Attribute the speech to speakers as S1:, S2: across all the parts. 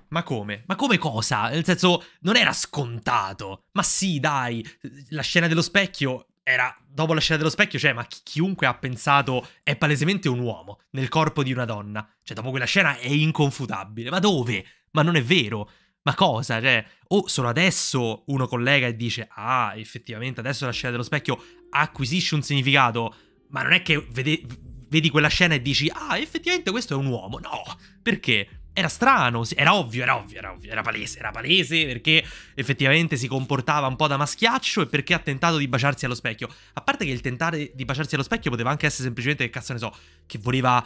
S1: Ma come? Ma come cosa? Nel senso, non era scontato. Ma sì, dai, la scena dello specchio era... Dopo la scena dello specchio, cioè, ma chiunque ha pensato è palesemente un uomo nel corpo di una donna. Cioè, dopo quella scena è inconfutabile. Ma dove? Ma non è vero. Ma cosa? Cioè, o solo adesso uno collega e dice, ah, effettivamente adesso la scena dello specchio acquisisce un significato, ma non è che vedi quella scena e dici, ah, effettivamente questo è un uomo. No, perché? Era strano, era ovvio, era palese perché effettivamente si comportava un po' da maschiaccio e perché ha tentato di baciarsi allo specchio. A parte che il tentare di baciarsi allo specchio poteva anche essere semplicemente, che cazzo ne so, che voleva...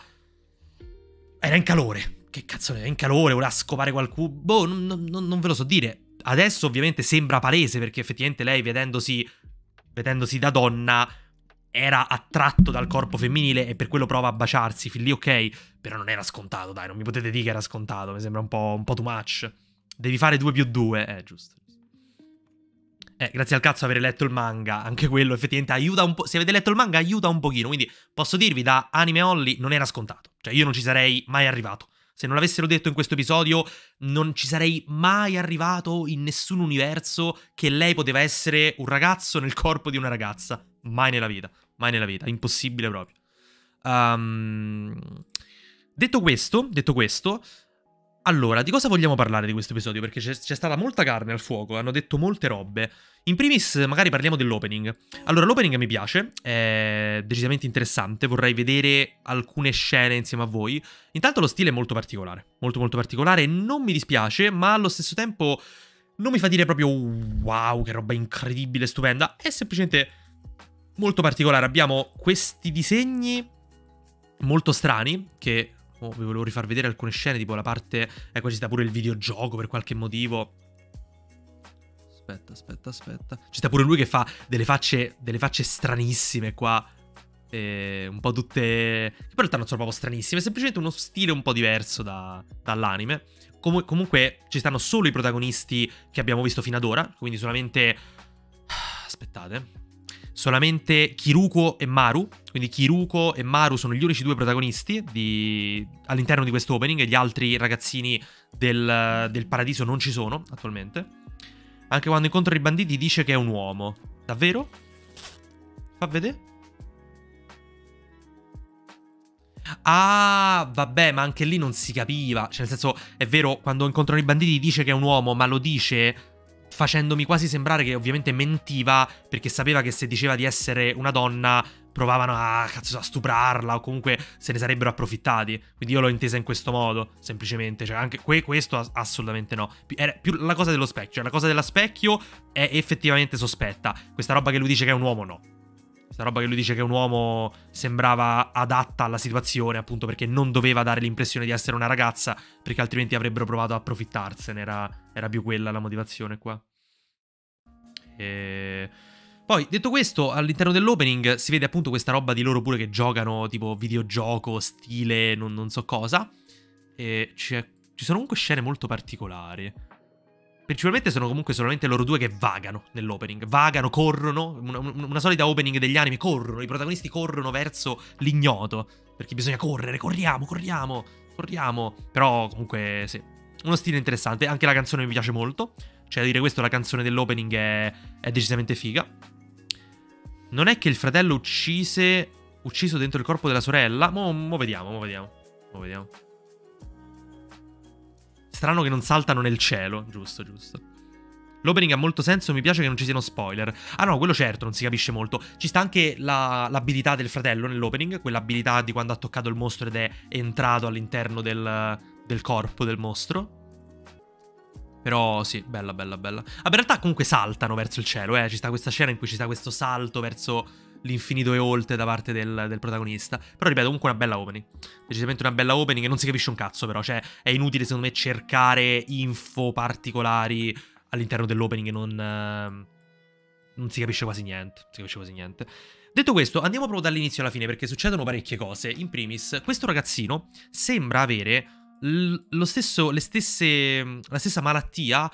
S1: Era in calore. Che cazzo era in calore, voleva scopare qualcuno. Boh, non ve lo so dire. Adesso ovviamente sembra palese perché effettivamente lei vedendosi da donna era attratto dal corpo femminile e per quello prova a baciarsi. Fin lì ok, però non era scontato, dai, non mi potete dire che era scontato, mi sembra un po' too much. Devi fare 2 più 2, giusto. Grazie al cazzo avere letto il manga, anche quello effettivamente aiuta un po'. Se avete letto il manga aiuta un pochino, quindi posso dirvi da anime only non era scontato. Cioè io non ci sarei mai arrivato. Se non l'avessero detto in questo episodio non ci sarei mai arrivato in nessun universo che lei poteva essere un ragazzo nel corpo di una ragazza. Mai nella vita, impossibile proprio. Um, detto questo, allora, di cosa vogliamo parlare di questo episodio? Perché c'è stata molta carne al fuoco, hanno detto molte robe. In primis, magari parliamo dell'opening. Allora, l'opening mi piace, è decisamente interessante, vorrei vedere alcune scene insieme a voi. Intanto lo stile è molto particolare, molto molto particolare, non mi dispiace, ma allo stesso tempo non mi fa dire proprio wow, che roba incredibile, stupenda. È semplicemente molto particolare. Abbiamo questi disegni molto strani che... Oh, vi volevo rifar vedere alcune scene, tipo la parte... Ecco, ci sta pure il videogioco per qualche motivo. Aspetta. Ci sta pure lui che fa delle facce stranissime qua. Un po' tutte... Che però in realtà non sono proprio stranissime, è semplicemente uno stile un po' diverso dall'anime. Comunque ci stanno solo i protagonisti che abbiamo visto fino ad ora, quindi solamente... Aspettate. Solamente Kiruko e Maru. Quindi Kiruko e Maru sono gli unici due protagonisti all'interno di questo opening. E gli altri ragazzini del paradiso non ci sono attualmente. Anche quando incontra i banditi dice che è un uomo. Davvero? Fa vedere? Ah, vabbè, ma anche lì non si capiva. Cioè, nel senso, è vero, quando incontrano i banditi dice che è un uomo, ma lo dice facendomi quasi sembrare che ovviamente mentiva, perché sapeva che se diceva di essere una donna provavano a stuprarla o comunque se ne sarebbero approfittati. Quindi io l'ho intesa in questo modo, semplicemente. Cioè anche questo assolutamente no. Era più la cosa dello specchio. Cioè la cosa dello specchio è effettivamente sospetta. Questa roba che lui dice che è un uomo, no. Questa roba che lui dice che è un uomo sembrava adatta alla situazione, appunto perché non doveva dare l'impressione di essere una ragazza, perché altrimenti avrebbero provato a approfittarsene. Era più quella la motivazione qua. Poi, detto questo, all'interno dell'opening si vede appunto questa roba di loro pure che giocano tipo videogioco, stile, non so cosa. E ci sono comunque scene molto particolari. Principalmente sono comunque solamente loro due che vagano nell'opening. Vagano, corrono. Una solita opening degli anime, corrono. I protagonisti corrono verso l'ignoto. Perché bisogna correre, corriamo. Però comunque sì. Uno stile interessante. Anche la canzone mi piace molto. Cioè, a dire questo, la canzone dell'opening è decisamente figa. Non è che il fratello ucciso dentro il corpo della sorella. Mo vediamo. Strano che non saltano nel cielo. Giusto. L'opening ha molto senso, mi piace che non ci siano spoiler. Ah no, quello certo, non si capisce molto. Ci sta anche l'abilità del fratello nell'opening, quell'abilità di quando ha toccato il mostro ed è entrato all'interno del corpo del mostro. Però sì, bella. Vabbè, in realtà comunque saltano verso il cielo, Ci sta questa scena in cui ci sta questo salto verso l'infinito e oltre da parte del protagonista. Però ripeto, comunque una bella opening. Decisamente una bella opening e non si capisce un cazzo però. Cioè è inutile secondo me cercare info particolari all'interno dell'opening e non si capisce quasi niente. Detto questo, andiamo proprio dall'inizio alla fine perché succedono parecchie cose. In primis, questo ragazzino sembra avere la stessa malattia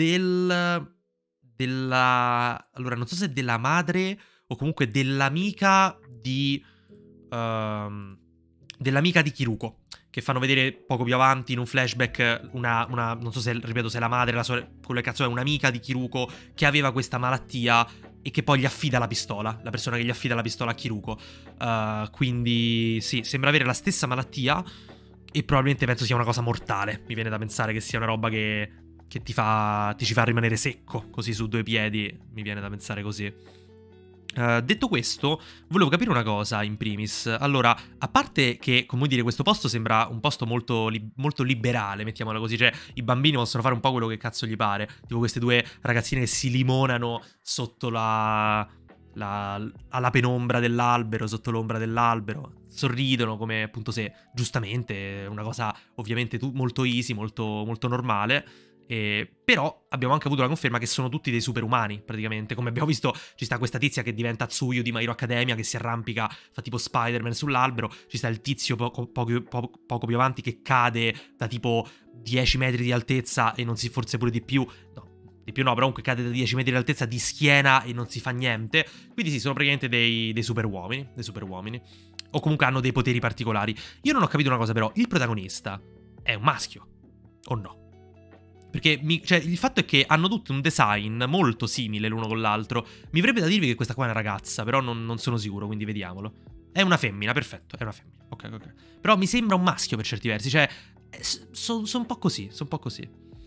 S1: allora, non so se della madre o comunque dell'amica di Kiruko, che fanno vedere poco più avanti in un flashback non so se, ripeto, se è la madre, quello che cazzo è, un'amica di Kiruko che aveva questa malattia e che poi gli affida la pistola, la persona che gli affida la pistola a Kiruko. Quindi sì, sembra avere la stessa malattia e probabilmente penso sia una cosa mortale. Mi viene da pensare che sia una roba che ti ci fa rimanere secco, così su due piedi, mi viene da pensare così. Detto questo, volevo capire una cosa in primis. Allora, a parte che, come dire, questo posto sembra un posto molto, molto liberale, mettiamola così, cioè i bambini possono fare un po' quello che cazzo gli pare, tipo queste due ragazzine che si limonano sotto alla penombra dell'albero, sotto l'ombra dell'albero, sorridono come appunto se, giustamente, è una cosa ovviamente molto easy, molto, molto normale. Però abbiamo anche avuto la conferma che sono tutti dei superumani, praticamente. Come abbiamo visto, ci sta questa tizia che diventa Tsuyu di My Hero Academia, che si arrampica, fa tipo Spider-Man sull'albero. Ci sta il tizio poco più avanti che cade da tipo 10 metri di altezza e non si, forse pure di più. No, di più no, però comunque cade da 10 metri di altezza di schiena e non si fa niente. Quindi sì, sono praticamente dei superuomini. Dei superuomini. O comunque hanno dei poteri particolari. Io non ho capito una cosa però, il protagonista è un maschio o no? Perché cioè, il fatto è che hanno tutti un design molto simile l'uno con l'altro. Mi verrebbe da dirvi che questa qua è una ragazza, però non sono sicuro, quindi vediamolo. È una femmina, perfetto, è una femmina. Ok, ok. Però mi sembra un maschio per certi versi, cioè sono un po' così, sono un po' così.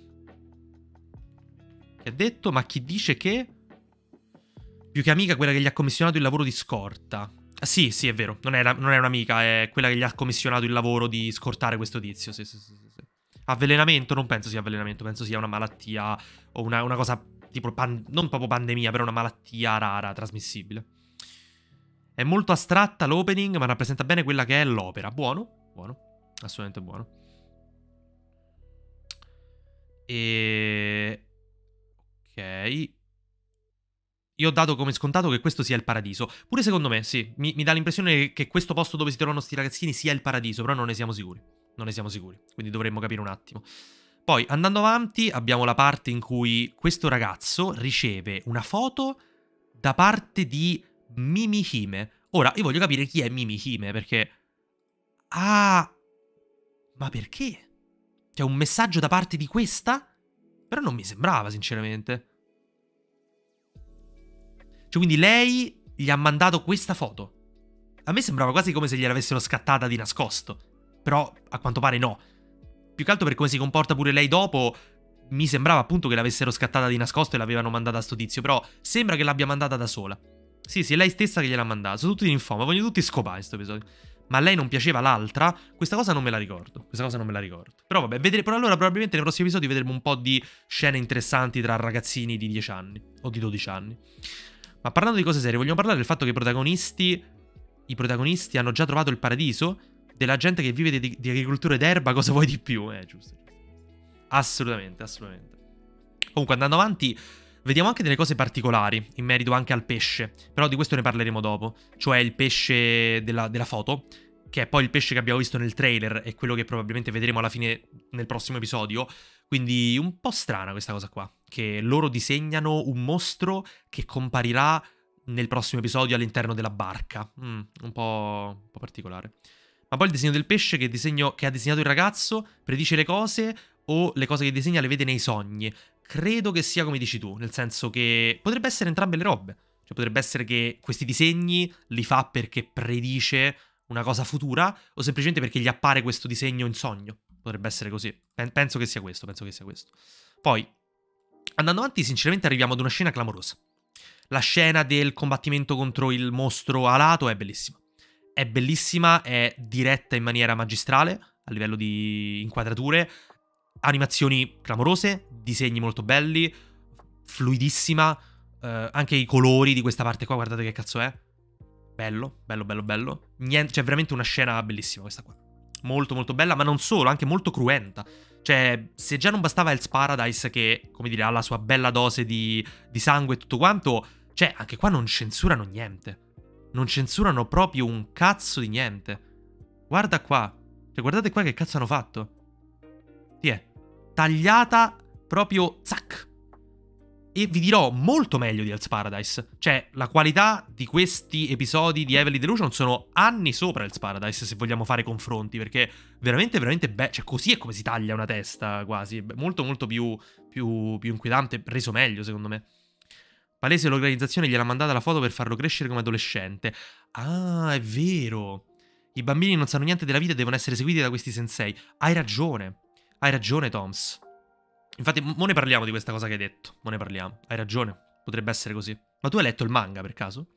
S1: Che ha detto? Ma chi dice che? Più che amica quella che gli ha commissionato il lavoro di scorta. Ah, sì, sì, è vero, non è un'amica, è quella che gli ha commissionato il lavoro di scortare questo tizio, sì. Avvelenamento? Non penso sia avvelenamento, penso sia una malattia o una cosa tipo, non proprio pandemia, però una malattia rara, trasmissibile. È molto astratta l'opening, ma rappresenta bene quella che è l'opera. Buono, buono, assolutamente buono. Ok. Io ho dato come scontato che questo sia il paradiso. Pure secondo me, sì, mi dà l'impressione che questo posto dove si trovano sti ragazzini sia il paradiso, però non ne siamo sicuri. Non ne siamo sicuri, quindi dovremmo capire un attimo. Poi, andando avanti, abbiamo la parte in cui questo ragazzo riceve una foto da parte di Mimi Hime. Ora, io voglio capire chi è Mimi Hime, perché... Ah... Ma perché? C'è un messaggio da parte di questa? Però non mi sembrava, sinceramente. Cioè, quindi lei gli ha mandato questa foto. A me sembrava quasi come se gliel'avessero scattata di nascosto. Però, a quanto pare no. Più che altro per come si comporta pure lei dopo, mi sembrava appunto che l'avessero scattata di nascosto e l'avevano mandata a sto tizio, però sembra che l'abbia mandata da sola. Sì, sì, è lei stessa che gliel'ha mandata. Sono tutti in info, ma vogliono tutti scopare in sto episodio. Ma a lei non piaceva l'altra? Questa cosa non me la ricordo. Questa cosa non me la ricordo. Però vabbè, per allora probabilmente nei prossimi episodi vedremo un po' di scene interessanti tra ragazzini di 10 anni. O di 12 anni. Ma parlando di cose serie, vogliamo parlare del fatto che i protagonisti hanno già trovato il paradiso? Della gente che vive di agricoltura d'erba, cosa vuoi di più? Giusto. Assolutamente, assolutamente. Comunque, andando avanti, vediamo anche delle cose particolari in merito anche al pesce. Però di questo ne parleremo dopo. Cioè il pesce della foto, che è poi il pesce che abbiamo visto nel trailer e quello che probabilmente vedremo alla fine nel prossimo episodio. Quindi un po' strana questa cosa qua, che loro disegnano un mostro che comparirà nel prossimo episodio all'interno della barca. Un po' particolare. Ma poi il disegno del pesce che ha disegnato il ragazzo predice le cose o le cose che disegna le vede nei sogni. Credo che sia come dici tu, nel senso che potrebbe essere entrambe le robe. Cioè potrebbe essere che questi disegni li fa perché predice una cosa futura o semplicemente perché gli appare questo disegno in sogno. Potrebbe essere così. Penso che sia questo, penso che sia questo. Poi, andando avanti, sinceramente arriviamo ad una scena clamorosa. La scena del combattimento contro il mostro alato è bellissima. È bellissima, è diretta in maniera magistrale a livello di inquadrature, animazioni clamorose, disegni molto belli, fluidissima, anche i colori di questa parte qua, guardate che cazzo è. Bello, bello, bello, bello. Niente, cioè veramente una scena bellissima questa qua. Molto, molto bella, ma non solo, anche molto cruenta. Cioè, se già non bastava Hell's Paradise che, come dire, ha la sua bella dose di sangue e tutto quanto, cioè, anche qua non censurano niente. Non censurano proprio un cazzo di niente. Guarda qua. Cioè, guardate qua che cazzo hanno fatto. Ti è tagliata proprio zac. E vi dirò molto meglio di Hell's Paradise. Cioè, la qualità di questi episodi di Heavenly Delusion sono anni sopra Hell's Paradise, se vogliamo fare confronti, perché veramente, veramente cioè, così è come si taglia una testa, quasi. Molto, molto più inquietante, reso meglio, secondo me. Palese l'organizzazione gliel'ha mandata la foto per farlo crescere come adolescente. Ah, è vero. I bambini non sanno niente della vita e devono essere seguiti da questi sensei. Hai ragione, Toms. Infatti, mo ne parliamo di questa cosa che hai detto. Mo ne parliamo. Hai ragione. Potrebbe essere così. Ma tu hai letto il manga, per caso?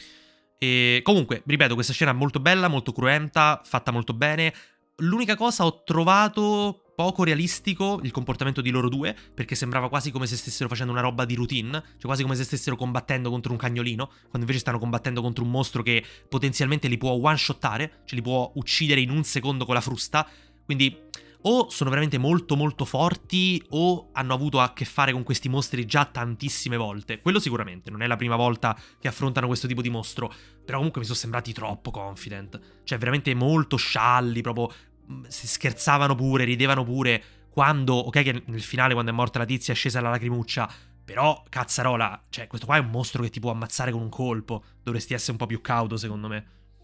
S1: E comunque, ripeto, questa scena è molto bella, molto cruenta, fatta molto bene. L'unica cosa, ho trovato poco realistico il comportamento di loro due, perché sembrava quasi come se stessero facendo una roba di routine, cioè quasi come se stessero combattendo contro un cagnolino, quando invece stanno combattendo contro un mostro che potenzialmente li può one-shottare, cioè li può uccidere in un secondo con la frusta. Quindi o sono veramente molto molto forti o hanno avuto a che fare con questi mostri già tantissime volte. Quello sicuramente, non è la prima volta che affrontano questo tipo di mostro, però comunque mi sono sembrati troppo confident. Cioè veramente molto scialli, proprio si scherzavano pure, ridevano pure, quando, ok che nel finale quando è morta la tizia è scesa la lacrimuccia, però cazzarola, cioè questo qua è un mostro che ti può ammazzare con un colpo, dovresti essere un po' più cauto secondo me.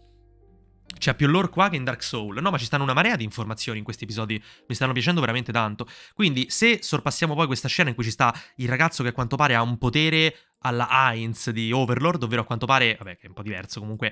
S1: C'è più lore qua che in Dark Souls. No, ma ci stanno una marea di informazioni in questi episodi. Mi stanno piacendo veramente tanto. Quindi, se sorpassiamo poi questa scena in cui ci sta il ragazzo che a quanto pare ha un potere alla Heinz di Overlord, ovvero a quanto pare, vabbè, che è un po' diverso comunque,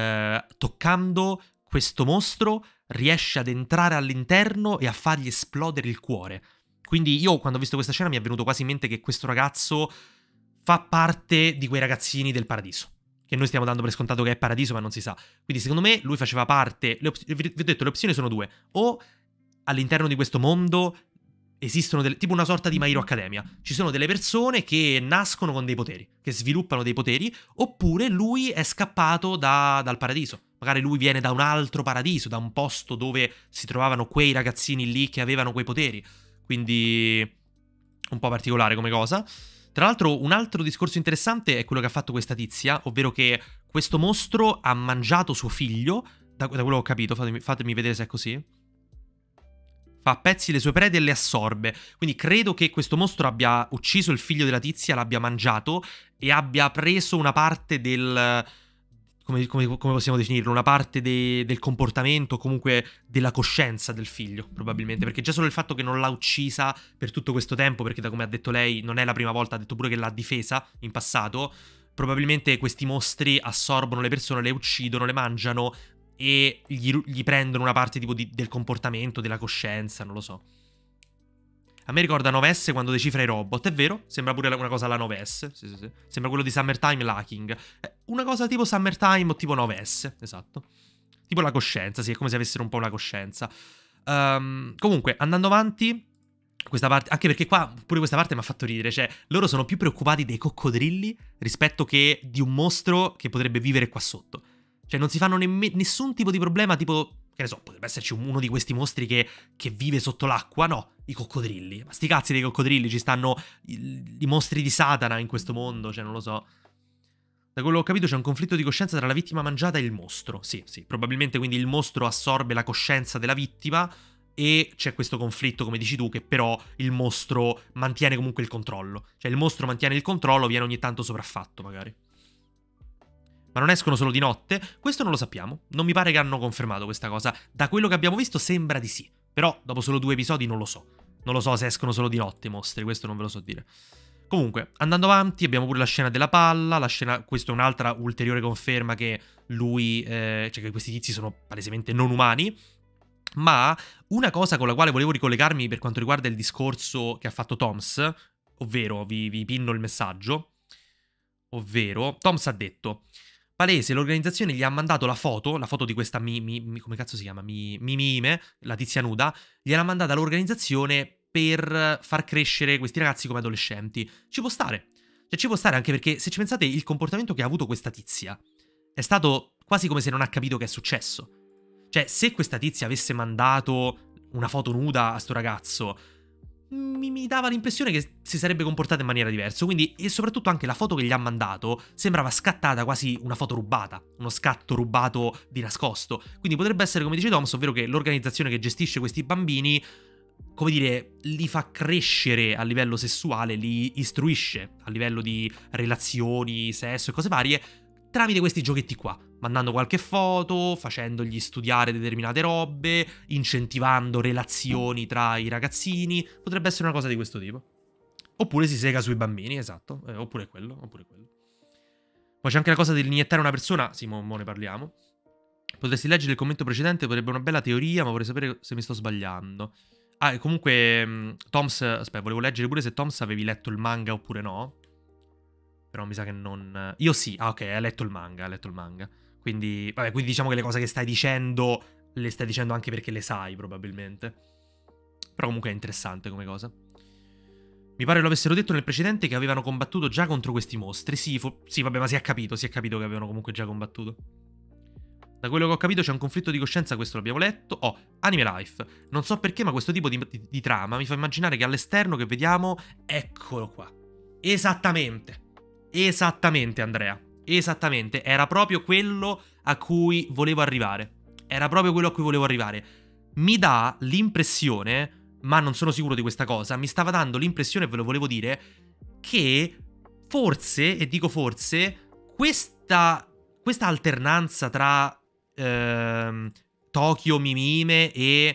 S1: toccando questo mostro riesce ad entrare all'interno e a fargli esplodere il cuore. Quindi io, quando ho visto questa scena, mi è venuto quasi in mente che questo ragazzo fa parte di quei ragazzini del paradiso, che noi stiamo dando per scontato che è paradiso, ma non si sa. Quindi secondo me lui faceva parte... vi ho detto, le opzioni sono due. O all'interno di questo mondo esistono tipo una sorta di My Hero Academia. Ci sono delle persone che nascono con dei poteri, che sviluppano dei poteri, oppure lui è scappato dal paradiso. Magari lui viene da un altro paradiso, da un posto dove si trovavano quei ragazzini lì che avevano quei poteri. Quindi un po' particolare come cosa. Tra l'altro, un altro discorso interessante è quello che ha fatto questa tizia, ovvero che questo mostro ha mangiato suo figlio, da quello che ho capito, fatemi vedere se è così. Fa a pezzi le sue prede e le assorbe, quindi credo che questo mostro abbia ucciso il figlio della tizia, l'abbia mangiato e abbia preso una parte del... Come possiamo definirlo? Una parte del comportamento, comunque della coscienza del figlio, probabilmente. Perché già solo il fatto che non l'ha uccisa per tutto questo tempo, perché da come ha detto lei non è la prima volta, ha detto pure che l'ha difesa in passato, probabilmente questi mostri assorbono le persone, le uccidono, le mangiano e gli prendono una parte tipo del comportamento, della coscienza, non lo so. A me ricorda 9S quando decifra i robot, è vero? Sembra pure una cosa alla 9S, sì. Sembra quello di Summertime Lacking. Una cosa tipo Summertime o tipo 9S, esatto. Tipo la coscienza, sì, è come se avessero un po' una coscienza. Comunque, andando avanti, questa parte, anche perché qua pure questa parte mi ha fatto ridere, cioè loro sono più preoccupati dei coccodrilli rispetto che di un mostro che potrebbe vivere qua sotto. Cioè non si fanno nessun tipo di problema, tipo... Che ne so, potrebbe esserci uno di questi mostri che vive sotto l'acqua. No, i coccodrilli. Ma sti cazzi dei coccodrilli, ci stanno i mostri di Satana in questo mondo, cioè non lo so. Da quello che ho capito c'è un conflitto di coscienza tra la vittima mangiata e il mostro. Sì, probabilmente quindi il mostro assorbe la coscienza della vittima e c'è questo conflitto, come dici tu, che però il mostro mantiene comunque il controllo. Cioè il mostro mantiene il controllo, viene ogni tanto sopraffatto magari. Ma non escono solo di notte? Questo non lo sappiamo. Non mi pare che hanno confermato questa cosa. Da quello che abbiamo visto sembra di sì. Però dopo solo 2 episodi non lo so. Non lo so se escono solo di notte i mostri, questo non ve lo so dire. Comunque, andando avanti, abbiamo pure la scena della palla. Questa è un'altra ulteriore conferma che lui... cioè che questi tizi sono palesemente non umani. Ma una cosa con la quale volevo ricollegarmi per quanto riguarda il discorso che ha fatto Toms, ovvero, vi pinno il messaggio, ovvero, Toms ha detto... Palese, l'organizzazione gli ha mandato la foto di questa come cazzo si chiama? Mime, la tizia nuda, gliel'ha mandata l'organizzazione per far crescere questi ragazzi come adolescenti. Ci può stare. Cioè ci può stare anche perché, se ci pensate, il comportamento che ha avuto questa tizia è stato quasi come se non ha capito che è successo. Cioè, se questa tizia avesse mandato una foto nuda a sto ragazzo... Mi dava l'impressione che si sarebbe comportata in maniera diversa. Quindi, e soprattutto anche la foto che gli ha mandato sembrava scattata quasi una foto rubata, uno scatto rubato di nascosto. Quindi potrebbe essere come dice Toms, ovvero che l'organizzazione che gestisce questi bambini come dire, li fa crescere a livello sessuale, li istruisce a livello di relazioni, sesso e cose varie, tramite questi giochetti qua, mandando qualche foto, facendogli studiare determinate robe, incentivando relazioni tra i ragazzini. Potrebbe essere una cosa di questo tipo. Oppure si sega sui bambini, esatto. Oppure quello, oppure quello. Poi c'è anche la cosa dell'iniettare una persona. Sì, mo ne parliamo. Potresti leggere il commento precedente, potrebbe una bella teoria, ma vorrei sapere se mi sto sbagliando. Ah, e comunque, Toms... Aspetta, volevo leggere pure se Toms avevi letto il manga oppure no. Però mi sa che non... Io sì. Ah, ok, hai letto il manga, hai letto il manga. Quindi, vabbè, quindi diciamo che le cose che stai dicendo le stai dicendo anche perché le sai, probabilmente. Però comunque è interessante come cosa. Mi pare lo avessero detto nel precedente che avevano combattuto già contro questi mostri. Sì, sì, vabbè, ma si è capito che avevano comunque già combattuto. Da quello che ho capito c'è un conflitto di coscienza, questo l'abbiamo letto. Oh, Anime Life. Non so perché, ma questo tipo di trama mi fa immaginare che all'esterno che vediamo... Eccolo qua. Esattamente. Esattamente, Andrea. Esattamente. Era proprio quello a cui volevo arrivare. Era proprio quello a cui volevo arrivare. Mi dà l'impressione, ma non sono sicuro di questa cosa, mi stava dando l'impressione, ve lo volevo dire, che forse, e dico forse, questa alternanza tra Tokyo Mimime e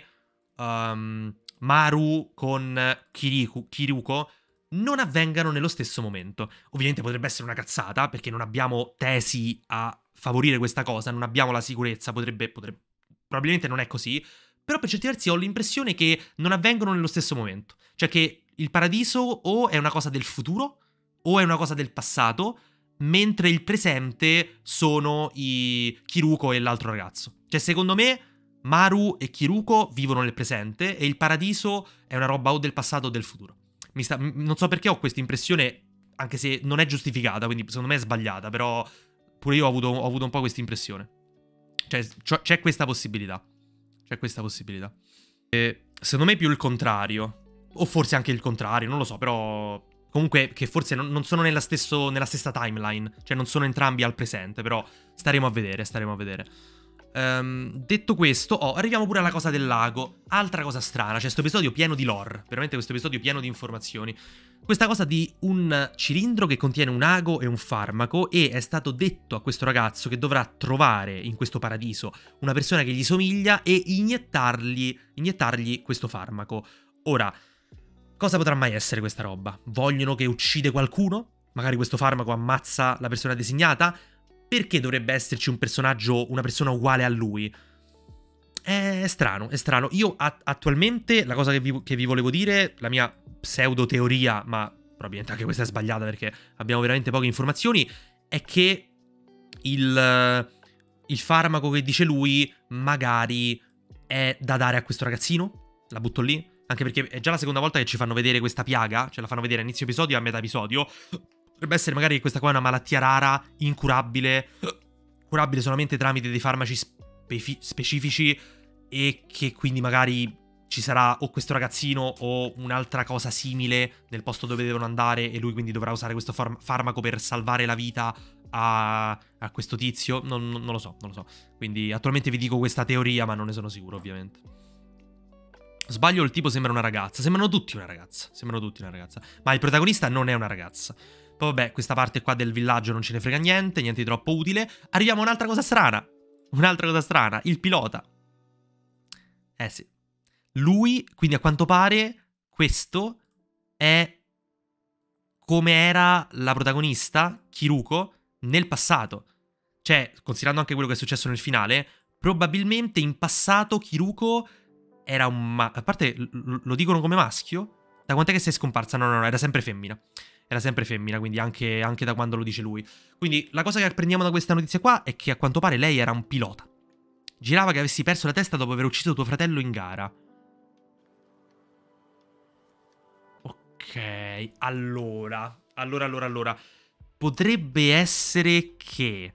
S1: Maru con Kiruko non avvengano nello stesso momento. Ovviamente potrebbe essere una cazzata, perché non abbiamo tesi a favorire questa cosa, non abbiamo la sicurezza, probabilmente non è così, però per certi versi ho l'impressione che non avvengono nello stesso momento. Cioè che il paradiso o è una cosa del futuro o è una cosa del passato, mentre il presente sono i Kiruko e l'altro ragazzo. Cioè secondo me Maru e Kiruko vivono nel presente e il paradiso è una roba o del passato o del futuro. Non so perché ho questa impressione, anche se non è giustificata, quindi secondo me è sbagliata, però pure io ho avuto un po' questa impressione. Cioè c'è questa possibilità. C'è questa possibilità. Secondo me più il contrario. O forse anche il contrario, non lo so, però... Comunque che forse non sono nella stessa timeline. Cioè non sono entrambi al presente, però staremo a vedere, staremo a vedere. Detto questo, arriviamo pure alla cosa del lago. Altra cosa strana, c'è questo episodio pieno di lore. Veramente questo episodio pieno di informazioni. Questa cosa di un cilindro che contiene un ago e un farmaco, e è stato detto a questo ragazzo che dovrà trovare in questo paradiso una persona che gli somiglia e iniettargli questo farmaco. Ora, cosa potrà mai essere questa roba? Vogliono che uccide qualcuno? Magari questo farmaco ammazza la persona designata? Perché dovrebbe esserci un personaggio, una persona uguale a lui? È strano, è strano. Io attualmente, la cosa che vi volevo dire, la mia pseudo teoria, ma probabilmente anche questa è sbagliata perché abbiamo veramente poche informazioni, è che il farmaco che dice lui magari è da dare a questo ragazzino. La butto lì. Anche perché è già la seconda volta che ci fanno vedere questa piaga. Ce la fanno vedere a inizio episodio e a metà episodio. Potrebbe essere magari che questa qua è una malattia rara, incurabile, curabile solamente tramite dei farmaci specifici, e che quindi magari ci sarà o questo ragazzino o un'altra cosa simile nel posto dove devono andare, e lui quindi dovrà usare questo farmaco per salvare la vita a questo tizio. Non lo so, non lo so. Quindi attualmente vi dico questa teoria, ma non ne sono sicuro, ovviamente. Sbaglio, il tipo sembra una ragazza. Sembrano tutti una ragazza. Sembrano tutti una ragazza. Ma il protagonista non è una ragazza. Poi vabbè, questa parte qua del villaggio non ce ne frega niente, niente di troppo utile. Arriviamo a un'altra cosa strana. Un'altra cosa strana, il pilota. Sì. Lui, quindi a quanto pare, questo è come era la protagonista, Kiruko, nel passato. Cioè, considerando anche quello che è successo nel finale, probabilmente in passato Kiruko era a parte, lo dicono come maschio? Da quant'è che sei scomparsa? No, era sempre femmina. Era sempre femmina, quindi anche da quando lo dice lui. Quindi la cosa che apprendiamo da questa notizia qua è che a quanto pare lei era un pilota. Girava che avessi perso la testa dopo aver ucciso tuo fratello in gara. Ok, allora. Potrebbe essere che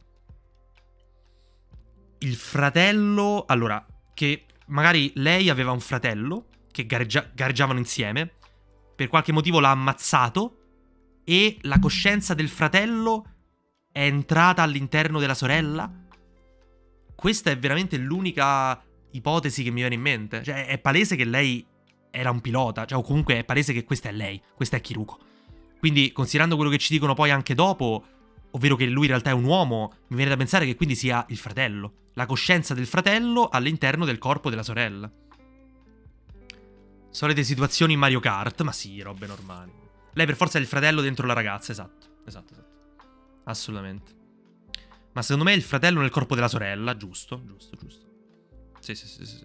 S1: il fratello... Allora, che magari lei aveva un fratello che gareggiavano insieme. Per qualche motivo l'ha ammazzato e la coscienza del fratello è entrata all'interno della sorella. Questa è veramente l'unica ipotesi che mi viene in mente. Cioè, è palese che lei era un pilota, cioè o comunque è palese che questa è lei, questa è Kiruko. Quindi, considerando quello che ci dicono poi anche dopo, ovvero che lui in realtà è un uomo, mi viene da pensare che quindi sia il fratello, la coscienza del fratello all'interno del corpo della sorella. Solite situazioni in Mario Kart, ma sì, robe normali. Lei per forza è il fratello dentro la ragazza, esatto. Assolutamente. Ma secondo me è il fratello nel corpo della sorella, giusto. Sì.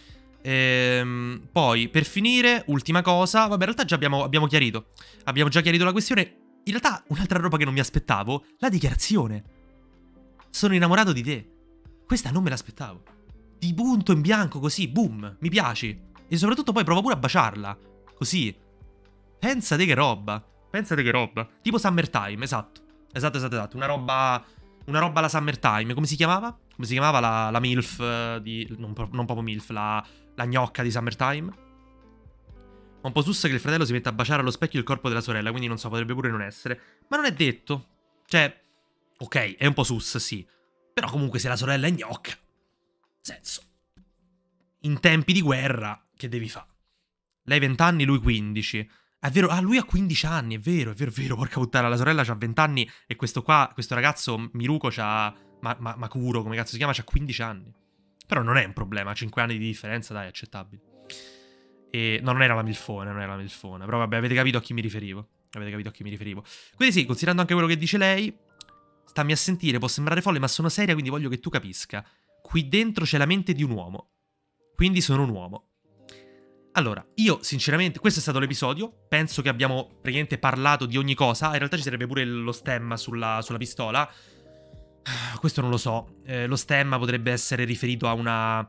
S1: Poi, per finire, ultima cosa. Vabbè, in realtà già abbiamo chiarito. Abbiamo già chiarito la questione. In realtà, un'altra roba che non mi aspettavo, la dichiarazione. Sono innamorato di te. Questa non me l'aspettavo. Di punto in bianco, così, boom, mi piaci. E soprattutto poi prova pure a baciarla. Così. Pensate che roba. Tipo Summertime, esatto. Una roba alla Summertime. Come si chiamava? Come si chiamava la MILF di... Non proprio MILF, la gnocca di Summertime. Un po' sussa che il fratello si mette a baciare allo specchio il corpo della sorella, quindi non so, potrebbe pure non essere. Ma non è detto. Cioè, ok, è un po' sus, sì. Però comunque se la sorella è gnocca. Senso. In tempi di guerra, che devi fare? Lei 20 anni, lui 15. È vero, lui ha 15 anni, è vero, porca puttana, la sorella ha 20 anni e questo ragazzo, Miruko, c'ha... Makuro, come cazzo si chiama, c'ha 15 anni. Però non è un problema, 5 anni di differenza, dai, è accettabile. E no, non era la milfona, però vabbè, avete capito a chi mi riferivo. Quindi sì, considerando anche quello che dice lei, stammi a sentire, può sembrare folle, ma sono seria, quindi voglio che tu capisca. Qui dentro c'è la mente di un uomo. Quindi sono un uomo. Allora, io sinceramente, questo è stato l'episodio, penso che abbiamo praticamente parlato di ogni cosa, in realtà ci sarebbe pure lo stemma sulla pistola, questo non lo so, lo stemma potrebbe essere riferito a una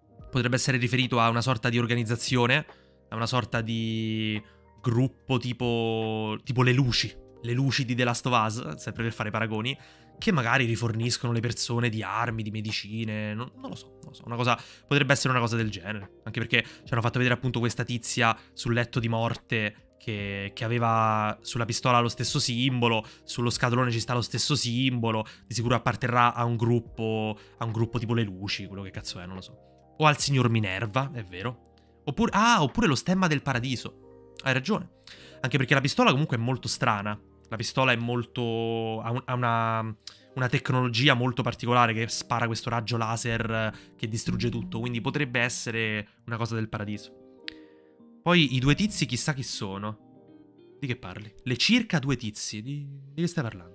S1: sorta di organizzazione, a una sorta di gruppo tipo le luci di The Last of Us, sempre per fare paragoni, che magari riforniscono le persone di armi, di medicine, non lo so, potrebbe essere una cosa del genere, anche perché ci hanno fatto vedere appunto questa tizia sul letto di morte che aveva sulla pistola lo stesso simbolo, sullo scatolone ci sta lo stesso simbolo, di sicuro apparterrà a un gruppo tipo le luci, quello che cazzo è, non lo so. O al signor Minerva, è vero. Oppure lo stemma del paradiso. Hai ragione. Anche perché la pistola comunque è molto strana. La pistola è molto... ha una tecnologia molto particolare che spara questo raggio laser che distrugge tutto. Quindi potrebbe essere una cosa del paradiso. Poi i due tizi chissà chi sono. Di che parli? Le circa due tizi. Di che stai parlando?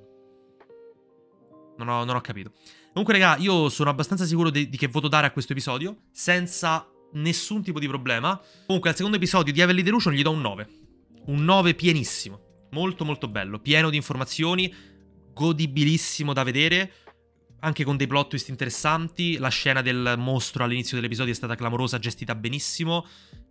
S1: Non ho capito. Comunque, raga, io sono abbastanza sicuro di che voto dare a questo episodio, senza nessun tipo di problema. Comunque, al secondo episodio di Heavenly Delusion gli do un 9. Un 9 pienissimo. Molto, molto bello. Pieno di informazioni. Godibilissimo da vedere. Anche con dei plot twist interessanti. La scena del mostro all'inizio dell'episodio è stata clamorosa, gestita benissimo.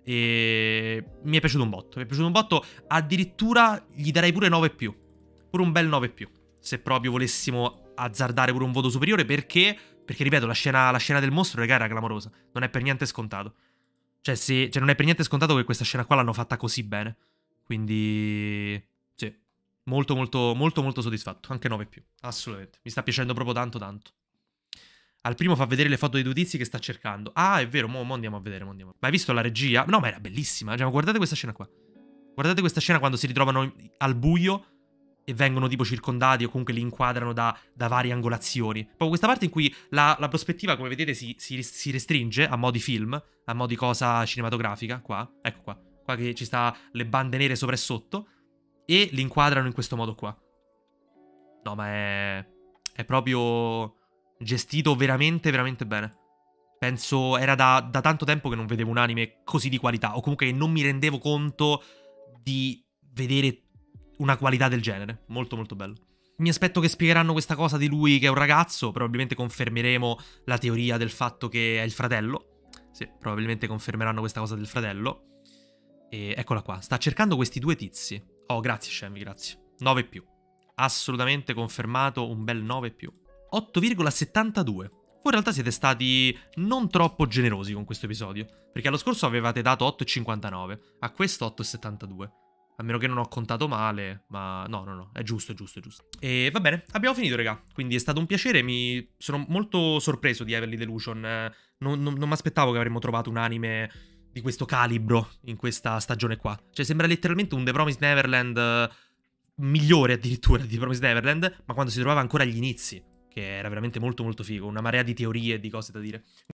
S1: E mi è piaciuto un botto. Addirittura gli darei pure 9 più. Pure un bel 9 più. Se proprio volessimo azzardare pure un voto superiore, perché ripeto, la scena del mostro, raga, era clamorosa. Non è per niente scontato. Cioè non è per niente scontato che questa scena qua l'hanno fatta così bene. Quindi sì, molto molto molto molto soddisfatto. Anche 9 più, assolutamente. Mi sta piacendo proprio tanto tanto. Al primo fa vedere le foto dei due tizi che sta cercando. Ah, è vero, mo andiamo a vedere, Ma hai visto la regia? No, ma era bellissima. Cioè, guardate questa scena qua. Guardate questa scena quando si ritrovano al buio e vengono tipo circondati o comunque li inquadrano da varie angolazioni. Proprio questa parte in cui la prospettiva, come vedete, si restringe a mo' di film, a mo' di cosa cinematografica, qua, ecco qua. Qua che ci sta le bande nere sopra e sotto, e li inquadrano in questo modo qua. No, ma è proprio gestito veramente, veramente bene. Penso era da tanto tempo che non vedevo un anime così di qualità, o comunque che non mi rendevo conto di vedere una qualità del genere. Molto molto bello. Mi aspetto che spiegheranno questa cosa di lui che è un ragazzo. Probabilmente confermeremo la teoria del fatto che è il fratello. Sì, probabilmente confermeranno questa cosa del fratello. E eccola qua, sta cercando questi due tizi. Oh, grazie Shenvi, grazie. 9 più. Assolutamente confermato, un bel 9 più. 8,72. Voi in realtà siete stati non troppo generosi con questo episodio, perché allo scorso avevate dato 8,59, a questo 8,72. A meno che non ho contato male, ma no, è giusto. E va bene, abbiamo finito, raga. Quindi è stato un piacere, sono molto sorpreso di Heavenly Delusion. Non mi aspettavo che avremmo trovato un anime di questo calibro in questa stagione qua. Cioè sembra letteralmente un The Promised Neverland migliore addirittura di The Promised Neverland, ma quando si trovava ancora agli inizi, che era veramente molto molto figo, una marea di teorie e di cose da dire.